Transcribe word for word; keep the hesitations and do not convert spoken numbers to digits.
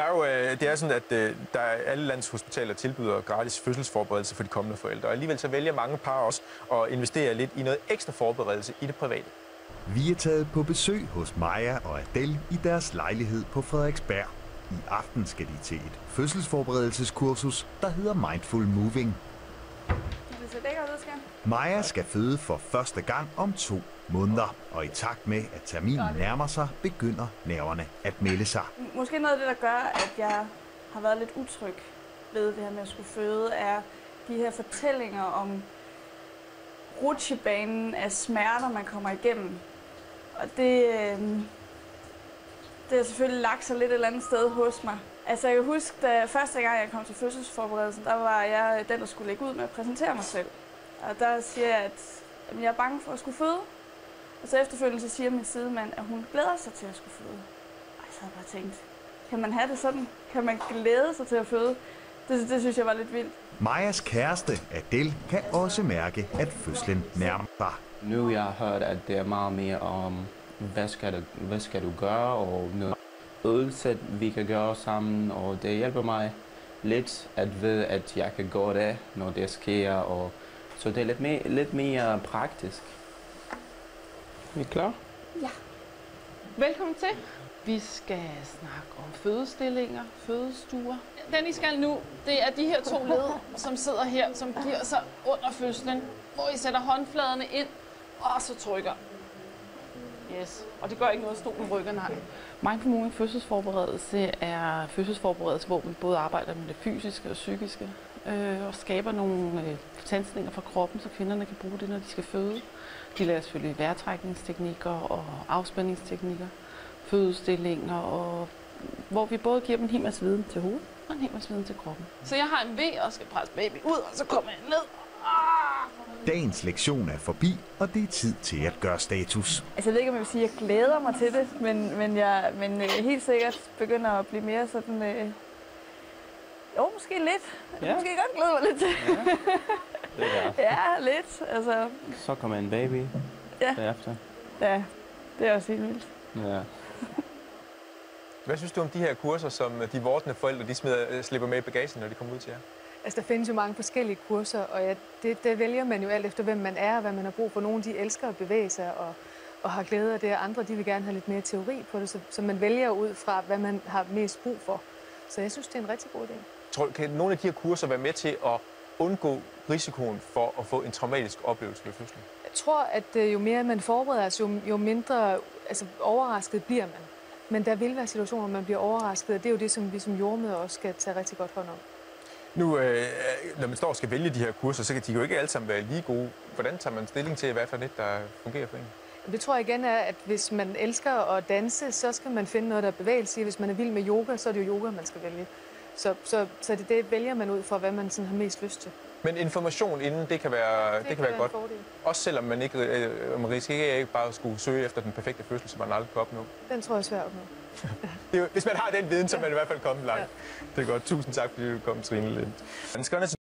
Der er jo, det er sådan, at der er alle landets hospitaler tilbyder gratis fødselsforberedelse for de kommende forældre. Og alligevel så vælger mange par også at investere lidt i noget ekstra forberedelse i det private. Vi er taget på besøg hos Maja og Adele i deres lejlighed på Frederiksberg. I aften skal de til et fødselsforberedelseskursus, der hedder Mindful Moving. Det ser lækkert ud, skal. Maja skal føde for første gang om to måneder, og i takt med, at terminen nærmer sig, begynder nerverne at melde sig. Måske noget af det, der gør, at jeg har været lidt utryg ved det her med at skulle føde, er de her fortællinger om rutsjebanen af smerter, man kommer igennem. Og det, øh, det har selvfølgelig lagt sig lidt et eller andet sted hos mig. Altså jeg kan huske, da første gang jeg kom til fødselsforberedelsen, der var jeg den, der skulle lægge ud med at præsentere mig selv. Og der siger jeg, at jeg er bange for at skulle føde. Og så efterfølgende så siger min sidemand, at hun glæder sig til at skulle føde. Og så har jeg bare tænkt, kan man have det sådan? Kan man glæde sig til at føde? Det, det synes jeg var lidt vildt. Majas kæreste, Adele, kan også mærke, at fødslen nærmer sig. Nu har jeg hørt, at det er meget mere om, hvad skal du, hvad skal du gøre, og noget øvelse, vi kan gøre sammen, og det hjælper mig lidt at vide, at jeg kan gå det, når det sker, og så det er lidt mere, lidt mere praktisk. Er I klar? Ja. Velkommen til. Vi skal snakke om fødestillinger, fødestuer. Den I skal nu, det er de her to led, som sidder her, som giver sig under fødslen, hvor I sætter håndfladerne ind, og så trykker. Yes, og det gør ikke noget, at stolen rykker, nej. Mindful Moving fødselsforberedelse er fødselsforberedelse, hvor vi både arbejder med det fysiske og psykiske, øh, og skaber nogle øh, sansninger fra kroppen, så kvinderne kan bruge det, når de skal føde. De lærer selvfølgelig vejrtrækningsteknikker og afspændingsteknikker, fødestillinger, og hvor vi både giver dem en hel masse viden til hovedet og en hel masse viden til kroppen. Så jeg har en V og skal presse baby ud, og så kommer jeg ned. Ah! Dagens lektion er forbi, og det er tid til at gøre status. Altså jeg ved ikke, om jeg vil sige, at jeg glæder mig til det, men, men jeg men, øh, helt sikkert begynder at blive mere sådan... Øh... Jo, måske lidt. Ja. Måske godt glæde mig lidt til. Ja, det er det. Ja, lidt. Altså... Så kommer en baby ja. derefter. Ja, det er også helt vildt. Ja. Hvad synes du om de her kurser, som de vordende forældre de smider, slipper med i bagagen, når de kommer ud til jer? Altså, der findes jo mange forskellige kurser, og ja, det, det vælger man jo alt efter, hvem man er og hvad man har brug for. Nogle de elsker at bevæge sig og, og har glæde af det, og andre de vil gerne have lidt mere teori på det, så, så man vælger ud fra, hvad man har mest brug for. Så jeg synes, det er en rigtig god idé. Tror du, kan nogle af de her kurser være med til at undgå risikoen for at få en traumatisk oplevelse ved fødslen? Jeg tror, at jo mere man forbereder sig, jo, jo mindre altså, overrasket bliver man. Men der vil være situationer, hvor man bliver overrasket, og det er jo det, som vi som jordemødre også skal tage rigtig godt hånd om. Nu, øh, når man står og skal vælge de her kurser, så kan de jo ikke alle sammen være lige gode. Hvordan tager man stilling til, hvad for net, der fungerer for en? Det tror jeg igen er, at hvis man elsker at danse, så skal man finde noget, der er bevægelse i. Hvis man er vild med yoga, så er det jo yoga, man skal vælge. Så, så, så det, det vælger man ud fra, hvad man sådan har mest lyst til. Men information inden, det kan være, det, det kan være godt. Fordel. Også selvom man ikke øh, man risikerer ikke bare at skulle søge efter den perfekte fødsel, som man aldrig kan opnå. Den tror jeg er svær at opnå. Det er jo, hvis man har den viden, så er man i hvert fald kommet langt. Ja. Det er godt. Tusind tak, fordi du kom, Trine Lind.